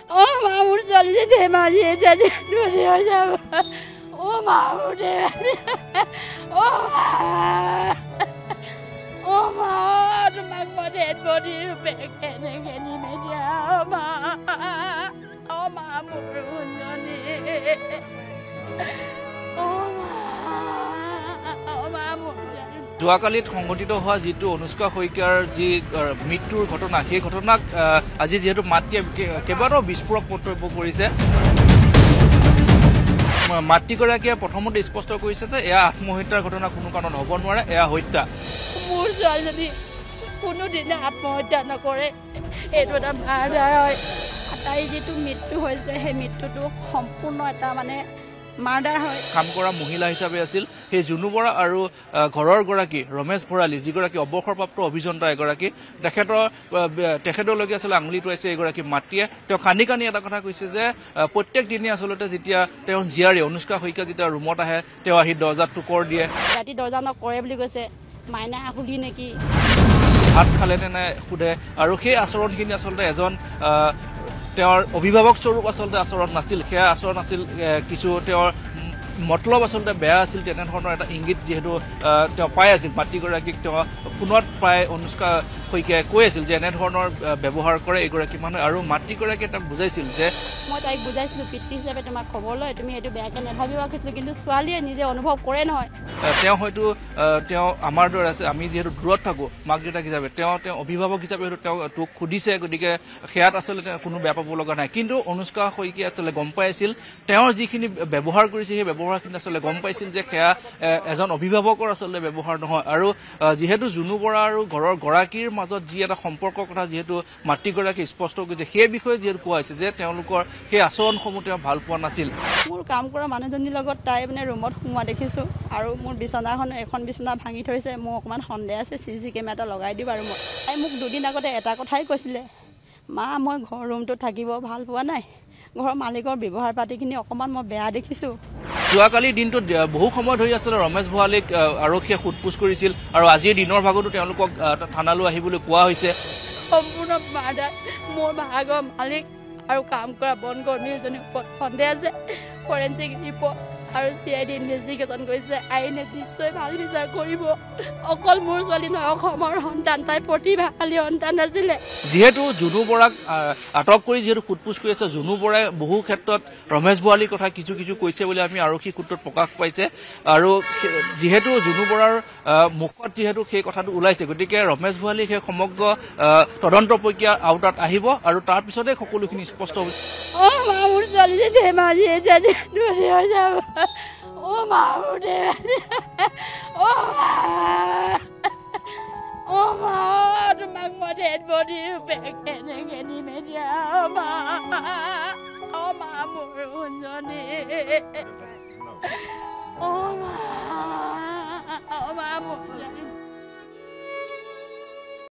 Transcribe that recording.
Oh, Mahmoud, sorry, they marry each other. Oh, Mahmoud. Oh, Mahmoud, my dead body back and again. Oh, Mahmoud. Oh, Mahmoud. যোৱাকালিত সংঘটিত হোৱা যিটো অনুষ্কা শইকীয়াৰ যি মৃত্যুৰ ঘটনা সেই ঘটনাক আজি যেহেতু মাতৃয়ে কেইবাটাও বিস্ফোৰক মন্তব্য কৰিছে মাতৃগৰাকীয়ে প্ৰথমতে স্পষ্ট কৰিছে যে এয়া আত্মহত্যাৰ ঘটনা কোনো কাৰণত হ'ব নোৱাৰে এয়া হত্যা মোৰ ছোৱালীজনী কোনোদিনে আত্মহত্যা নকৰে এইটো এটা মাৰ্ডাৰ হয় তাই যিটো মৃত্যু হৈছে সেই মৃত্যুটো সম্পূৰ্ণ এটা মানে মাৰ্ডাৰ হয় কাম কৰা মহিলা হিচাপে আছিল সেই জুনু বৰা আৰু ঘৰৰ গৰাকী ৰমেশ ভৰালী যিগৰাকী অৱসৰপ্ৰাপ্ত অভিযন্তা এগৰাকী তেখেতলৈকে আচলতে আঙুলি টোৱাইছে এগৰাকী মাতৃয়ে তেওঁ কান্দি কান্দি এটা কথা কৈছে যে প্ৰত্যেক দিনে আচলতে যেতিয়া তেওঁ জীয়াৰী অনুষ্কা শইকীয়া যেতিয়া ৰুমত আহে তেওঁ আহি দৰ্জাত টুকৰ দিয়ে ৰাতি দৰ্জা নকৰে বুলি কৈছে মাইনা শুলি নেকি ভাত খালে নে নাই সোধে আৰু সেই আচৰণখিনি আচলতে এজন তেওঁৰ অভিভাৱক স্বৰূপ আচলতে আচৰণ নাছিল সেয়া আচৰণ আছিল কিছু তেওঁৰ মতলব আচলতে বেয়া আছিল তেনেধৰণৰ এটা ইংগিত যিহেতু তেওঁ পাই আছিল মাতৃগৰাকীক তেওঁ ফোনত প্ৰায় অনুষ্কা শইকীয়াই কৈ আছিল যে এনেধৰণৰ ব্যৱহাৰ কৰে এগৰাকী মানুহে আৰু মাতৃগৰাকীয়ে তেওঁক বুজাইছিল যে মই তাইক বুজাইছিলোঁ পিতৃ হিচাপে তোমাক খবৰ লয় তুমি এইটো বেয়াকৈ নাভাবিবা কৈছিলোঁ কিন্তু ছোৱালীয়ে নিজে অনুভৱ কৰে নহয় তেওঁ হয়তো তেওঁ আমাৰ দৰে আছে আমি যিহেতু দূৰত থাকোঁ মাক দেউতাক হিচাপে তেওঁ অভিভাৱক হিচাপে হয়তো তেওঁ তোক সুধিছে গতিকে সেয়াত আচলতে কোনো বেয়া পাব লগা নাই কিন্তু অনুষ্কা শইকীয়া আচলতে গম পাই আছিল তেওঁৰ যিখিনি ব্যৱহাৰ কৰিছে সেই ব্যৱহাৰখিনি আচলতে গম পাইছিল যে সেয়া এজন অভিভাৱকৰ আচলতে ব্যৱহাৰ নহয় আৰু যিহেতু জুনু বৰা আৰু ঘৰৰ গৰাকীৰ মাজত যি এটা সম্পৰ্কৰ কথা যিহেতু মাতৃগৰাকী স্পষ্ট কৰিছে সেই বিষয়ে যিহেতু কোৱা হৈছে যে তেওঁলোকৰ সেই আচৰণসমূহ তেওঁ ভাল পোৱা নাছিল মোৰ কাম কৰা মানুহজনীৰ লগত তাই মানে ৰুমত সোমোৱা দেখিছোঁ আৰু মোৰ বিচনাখন এখন বিচনা ভাঙি থৈছে মোৰ অকণমান সন্দেহ আছে CC কেমেৰা এটা লগাই দিম আৰু তাই মোক দুদিন আগতে এটা কথাই কৈছিলে মা মই ঘৰ ৰুমটোত থাকিব ভাল পোৱা নাই ঘৰৰ মালিকৰ ব্যৱহাৰ পাতিখিনি অকণমান মই বেয়া দেখিছোঁ যোৱাকালি দিনটোত বহু সময় ধৰি আচলতে ৰমেশ ভৰালীক আৰক্ষীয়ে সোধপোছ কৰিছিল আৰু আজিৰ দিনৰ ভাগতো তেওঁলোকক থানালৈ আহিবলৈ কোৱা হৈছে সম্পূৰ্ণ মাৰ্ডাৰ মোৰ ভাগৰ মালিক আৰু কাম কৰা বনকৰ্মী এজনীৰ ওপৰত সন্দেহ আছে ফৰেনচিক ৰিপৰ্ট আৰু CID ইনভেষ্টিগেশ্যন কৰিছে আইনে নিশ্চয় ভাল বিচাৰ কৰিব অকল মোৰ ছোৱালী নহয় অসমৰ সন্তান তাই প্ৰতিভাশালী সন্তান আছিলে যিহেতু জুনু বৰাক আটক কৰি যিহেতু সোধপোছ কৰি আছে জুনু বৰাই বহু ক্ষেত্ৰত ৰমেশ ভৰালীৰ কথা কিছু কৈছে বুলি আমি আৰক্ষী সূত্ৰত প্ৰকাশ পাইছে আৰু যিহেতু জুনু বৰাৰ মুখত যিহেতু সেই কথাটো ওলাইছে গতিকে ৰমেশ ভৰালী সেই সমগ্ৰ তদন্ত প্ৰক্ৰিয়াৰ আওতাত আহিব আৰু তাৰপিছতে সকলোখিনি স্পষ্ট হ'ব মোৰ ছোৱালী যে মাৰি যাব Oh, Mahmoud. Oh, Mahmoud, my dead body back and again. Oh, Mahmoud. Oh, Mahmoud.